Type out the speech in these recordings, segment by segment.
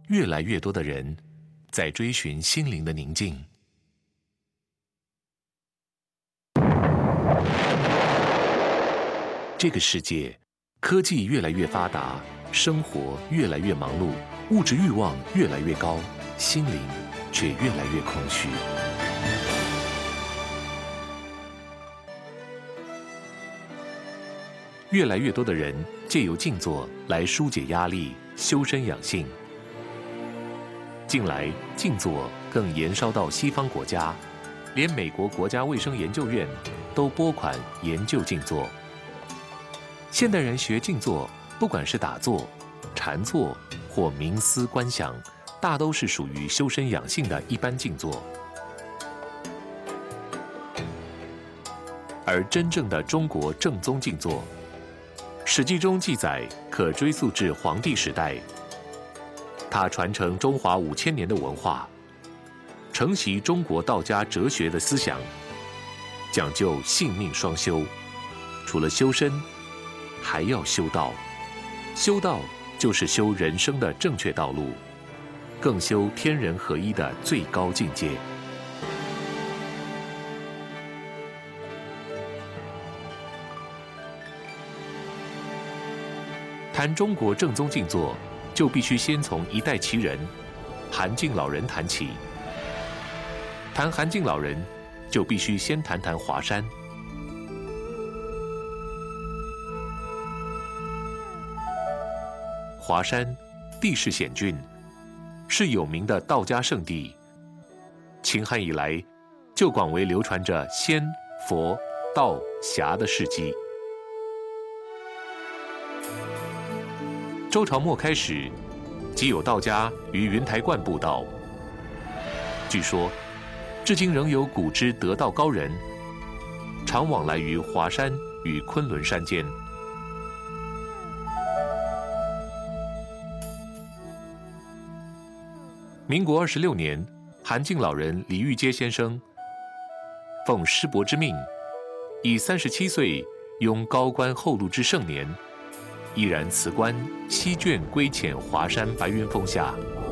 越来越多的人在追寻心灵的宁静。这个世界，科技越来越发达，生活越来越忙碌，物质欲望越来越高，心灵却越来越空虚。越来越多的人借由静坐来疏解压力、修身养性。近来，静坐更延烧到西方国家，连美国国家卫生研究院都拨款研究静坐。现代人学静坐，不管是打坐、禅坐或冥思观想，大都是属于修身养性的一般静坐。而真正的中国正宗静坐，《史记》中记载，可追溯至黄帝时代。它传承中华5000年的文化，承袭中国道家哲学的思想，讲究性命双修。除了修身，还要修道。修道就是修人生的正确道路，更修天人合一的最高境界。谈中国正宗静坐，就必须先从一代奇人韩敬老人谈起。谈韩敬老人，就必须先谈谈华山。华山地势险峻，是有名的道家圣地。秦汉以来，就广为流传着仙、佛、道、侠的事迹。周朝末开始，即有道家于云台观布道。据说，至今仍有古之得道高人，常往来于华山与昆仑山间。民国26年，韩敬老人李玉阶先生奉师伯之命，以37岁拥高官厚禄之盛年，毅然辞官，西眷归潜华山白云峰下。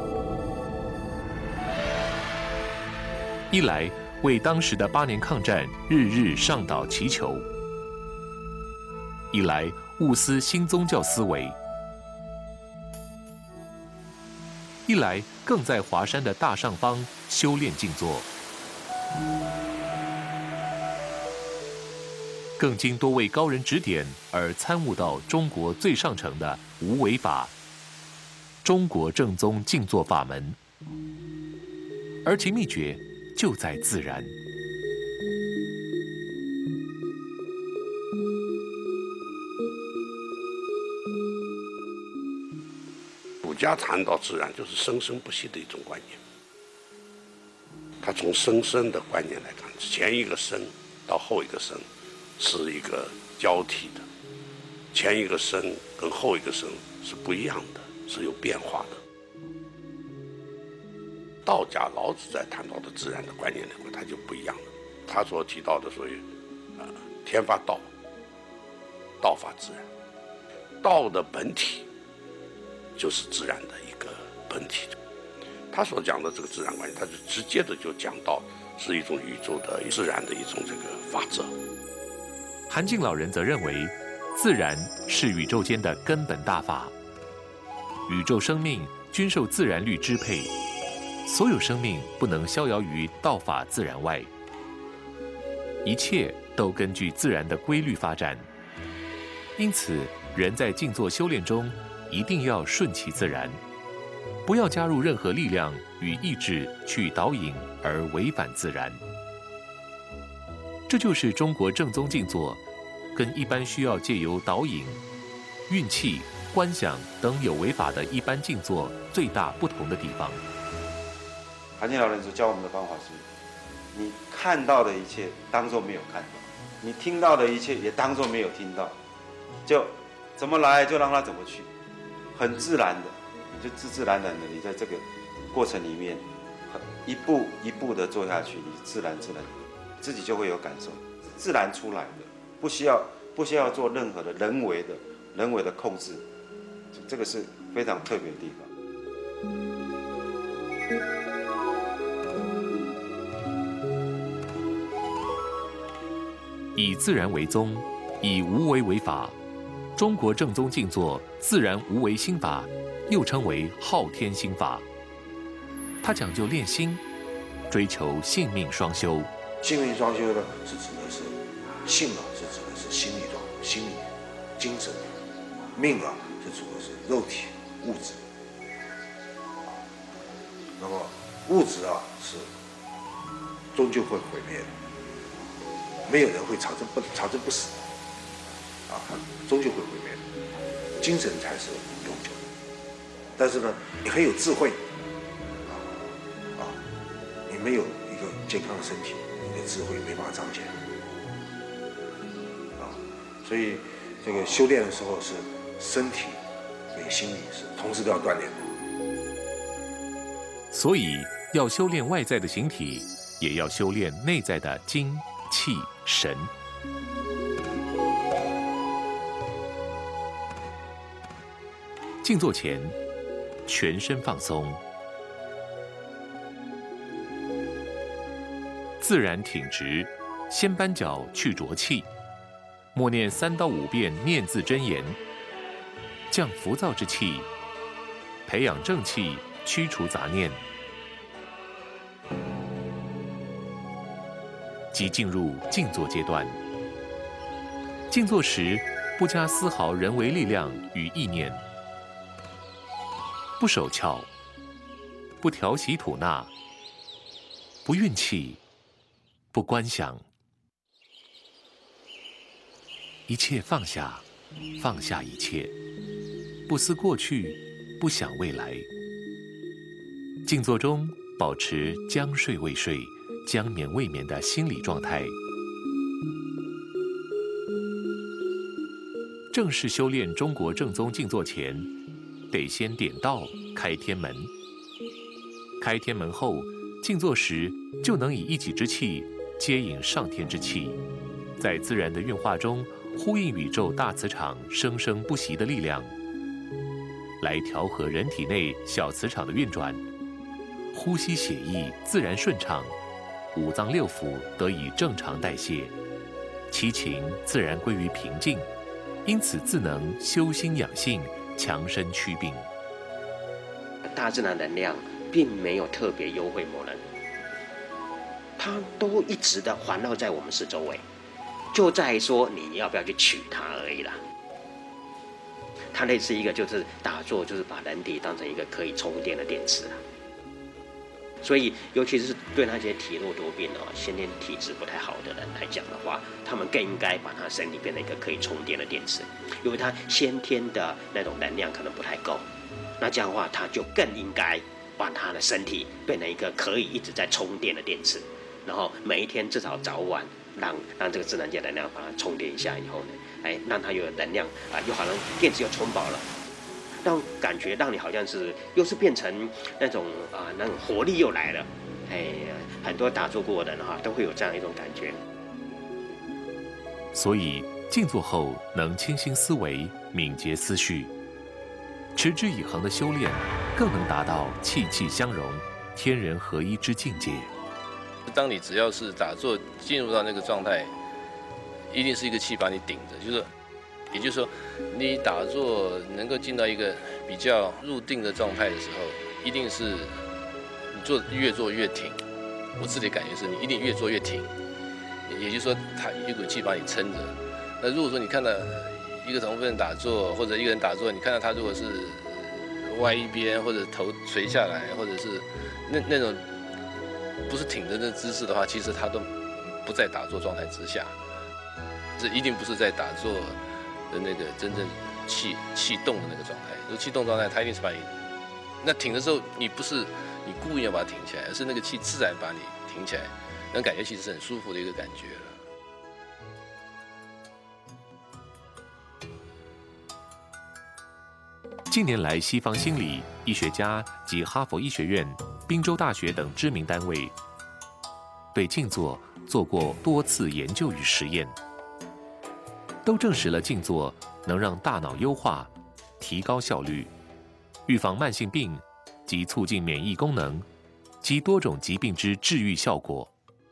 一来为当时的8年抗战日日上岛祈求，一来悟思新宗教思维，一来更在华山的大上方修炼静坐。更经多位高人指点而参悟到中国最上乘的无为法，中国正宗静坐法门，而其秘诀就在自然。 儒家谈到自然，就是生生不息的一种观念。他从生生的观念来看，前一个生到后一个生是一个交替的，前一个生跟后一个生是不一样的，是有变化的。道家老子在谈到的自然的观念里面，它就不一样了。他所提到的所谓天发道，道发自然，道的本体就是自然的一个本体。他所讲的这个自然观念，他就直接的就讲到是一种宇宙的自然的一种这个法则。 韩敬老人则认为，自然是宇宙间的根本大法，宇宙生命均受自然律支配，所有生命不能逍遥于道法自然外，一切都根据自然的规律发展。因此，人在静坐修炼中，一定要顺其自然，不要加入任何力量与意志去导引而违反自然。这就是中国正宗静坐跟一般需要借由导引、运气、观想等有为法的一般静坐最大不同的地方。 韩敬老人所教我们的方法是：你看到的一切当作没有看到，你听到的一切也当作没有听到，就怎么来就让它怎么去，很自然的，你就自然的，你在这个过程里面，一步一步的做下去，你自然自己就会有感受，自然出来的，不需要做任何的人为的控制，这个是非常特别的地方。 以自然为宗，以无为为法。中国正宗静坐自然无为心法，又称为昊天心法。它讲究练心，追求性命双修。 性命双修呢，是指的是性啊，是指的是心理状、心理、精神；命啊，是指的是肉体、物质。那么物质啊，是终究会毁灭的，没有人会长生不死啊，终究会毁灭的。精神才是永久的。但是呢，你很有智慧你没有一个健康的身体，你的智慧没办法彰显所以这个修炼的时候是身体跟心理是同时都要锻炼的。 所以要修炼外在的形体，也要修炼内在的精、气、神。静坐前，全身放松，自然挺直，先扳脚去浊气，默念3到5遍念字真言，降浮躁之气，培养正气，驱除杂念，即进入静坐阶段。静坐时，不加丝毫人为力量与意念，不手窍，不调息吐纳，不运气，不观想，一切放下，放下一切，不思过去，不想未来。静坐中保持将睡未睡，将眠未眠的心理状态。正式修炼中国正宗静坐前，得先点道开天门。开天门后，静坐时就能以一己之气接引上天之气，在自然的运化中呼应宇宙大磁场生生不息的力量，来调和人体内小磁场的运转，呼吸血液自然顺畅，五脏六腑得以正常代谢，七情自然归于平静，因此自能修心养性，强身祛病。 大自然能量并没有特别优惠某人，它都一直的环绕在我们四周围，就在说你要不要去取它而已啦。它类似一个就是打坐，就是把人体当成一个可以充电的电池啊。所以，尤其是对那些体弱多病先天体质不太好的人来讲的话，他们更应该把他身体变成一个可以充电的电池，因为他先天的那种能量可能不太够，那这样的话，他就更应该把他的身体变成一个可以一直在充电的电池，然后每一天至少早晚让这个自然界能量把它充电一下以后呢，让它有能量又好像电池又充饱了。感觉让你好像是又是变成那种活力又来了，很多打坐过的人都会有这样一种感觉。 所以静坐后能清新思维，敏捷思绪，持之以恒的修炼，更能达到气气相融、天人合一之境界。 当你只要是打坐进入到那个状态，一定是一个气把你顶着，也就是说，你打坐能够进到一个比较入定的状态的时候，一定是你越做越挺。我自己的感觉是你一定越做越挺，也就是说，它一股气把你撑着。那如果说你看到一个同分打坐，或者一个人打坐，你看到他如果是歪一边，或者头垂下来，或者是那种不是挺着的姿势的话，其实他都不在打坐状态之下。这一定不是在打坐的那个真正气动的那个状态。如果气动状态，它一定是把你那挺的时候，你不是你故意要把它挺起来，而是那个气自然把你挺起来，那感觉其实是很舒服的一个感觉了。 近年来，西方心理医学家及哈佛医学院、宾州大学等知名单位对静坐做过多次研究与实验，都证实了静坐能让大脑优化、提高效率、预防慢性病及促进免疫功能、 及多种疾病之治愈效果。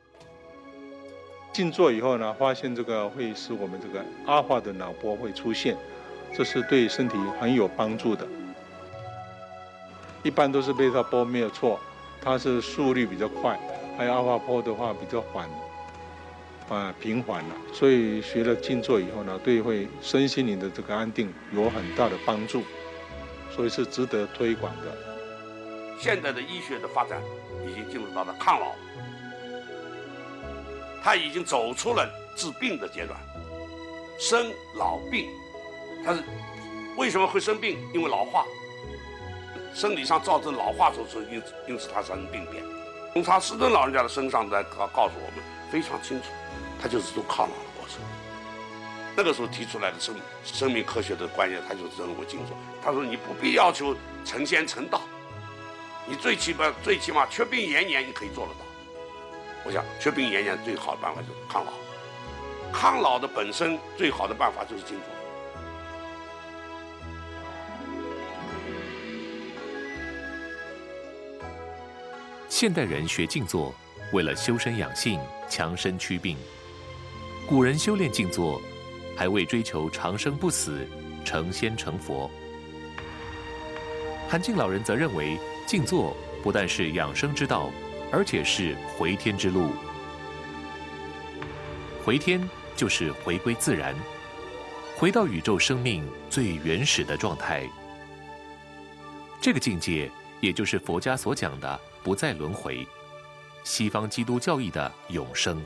静坐以后呢，发现这个会使我们这个阿尔法的脑波会出现，这是对身体很有帮助的。一般都是贝塔波没有错，它是速率比较快，还有阿尔法波的话比较平缓了。所以学了静坐以后呢，对会身心灵的这个安定有很大的帮助，所以是值得推广的。 现在的医学的发展已经进入到了抗老，它已经走出了治病的阶段。生老病，它是为什么会生病？因为老化，生理上造成老化所致，因此它产生病变。从他斯顿老人家的身上来告诉我们非常清楚，他就是做抗老的过程。那个时候提出来的生命科学的观念，他就认为静坐。他说你不必要求成仙成道，你最起码缺病延年你可以做得到。我想缺病延年最好的办法就是抗老，抗老的本身最好的办法就是静坐。 现代人学静坐，为了修身养性、强身祛病；古人修炼静坐，还为追求长生不死、成仙成佛。韩敬老人则认为，静坐不但是养生之道，而且是回天之路。回天就是回归自然，回到宇宙生命最原始的状态。这个境界，也就是佛家所讲的不再轮回，西方基督教义的永生。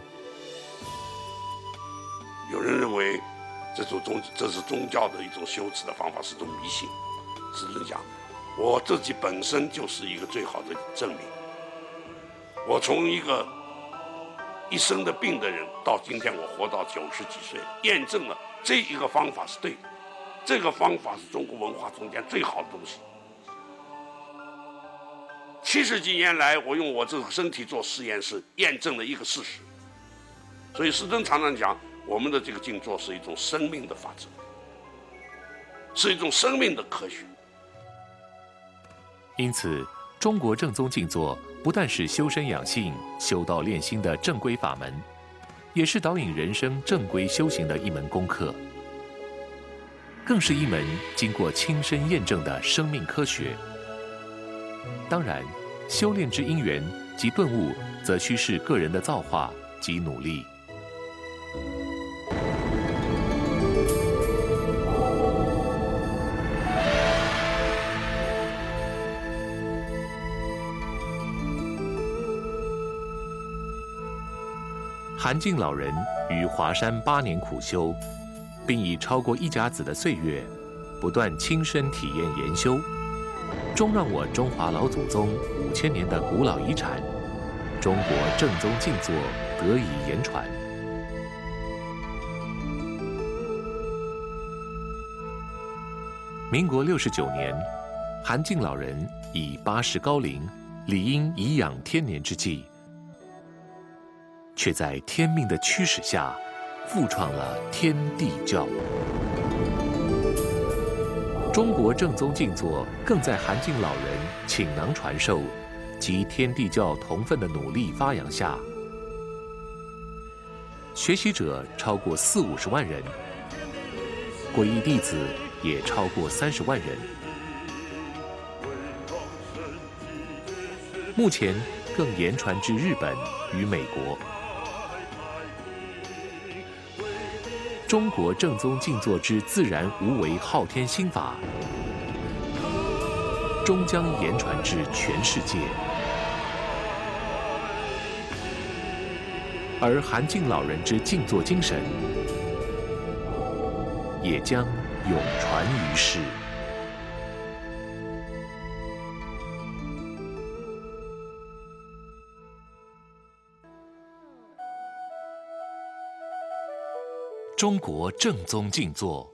有人认为这是宗教的一种修持的方法，是一种迷信。只能讲，我自己本身就是一个最好的证明。我从一个一生的病的人，到今天我活到90几岁，验证了这一个方法是对的。这个方法是中国文化中间最好的东西。70几年来，我用我这个身体做实验，是验证了一个事实。所以师尊常常讲，我们的这个静坐是一种生命的法则，是一种生命的科学。 因此，中国正宗静坐不但是修身养性、修道炼心的正规法门，也是导引人生正规修行的一门功课，更是一门经过亲身验证的生命科学。当然，修炼之因缘及顿悟，则需是个人的造化及努力。韩敬老人于华山8年苦修，并以超过1甲子的岁月，不断亲身体验研修，终让我中华老祖宗5000年的古老遗产——中国正宗静坐得以言传。民国69年，韩敬老人以80高龄，理应颐养天年之际，却在天命的驱使下，复创了天地教。中国正宗静坐更在韩敬老人倾囊传授及天地教同分的努力发扬下，学习者超过40-50万人，皈依弟子也超过30万人。目前更言传至日本与美国。中国正宗静坐之自然无为昊天心法，终将言传至全世界。而韩敬老人之静坐精神，也将永传于世。中国正宗静坐